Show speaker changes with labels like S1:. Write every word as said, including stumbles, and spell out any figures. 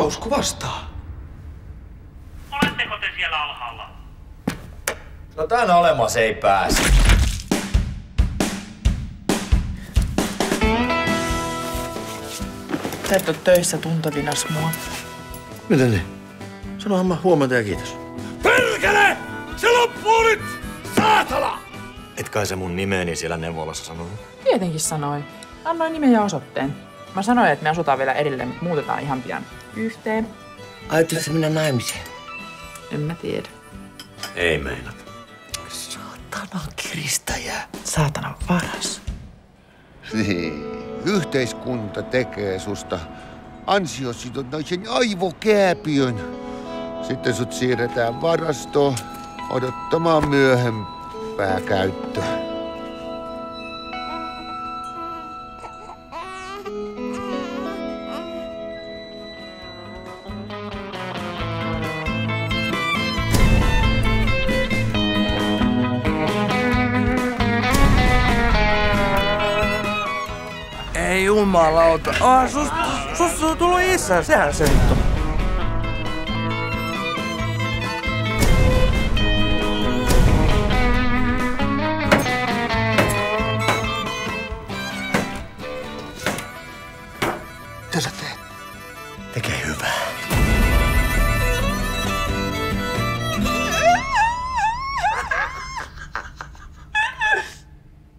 S1: Kausku vastaa.
S2: Oletteko te siellä alhaalla?
S1: No tän olemas ei pääse.
S3: Sä et oo töissä tuntovinas mua.
S4: Miten niin? Sanohan mä huomenta ja kiitos.
S5: Perkele! Se loppuu nyt! Saatana!
S4: Et kai sä mun nimeeni siellä neuvolassa sanonut?
S3: Tietenkin sanoin. Annoin nimen ja osoitteen. Mä sanoin, että me asutaan vielä edelleen, mutta muutetaan ihan pian yhteen.
S4: Ajatteletko mennä naimisiin?
S3: En mä tiedä.
S4: Ei meinat. Saatana kiristäjä.
S3: Saatana varas.
S6: Niin. Yhteiskunta tekee susta ansiosidonnaisen aivokääpiön. Sitten sut siirretään varastoon odottamaan myöhempää käyttöä.
S5: Ei jumalauta. Ah, sus, sus on tullut isä, sehän se nyt on.
S4: Mitä sä teet? Tekee hyvää.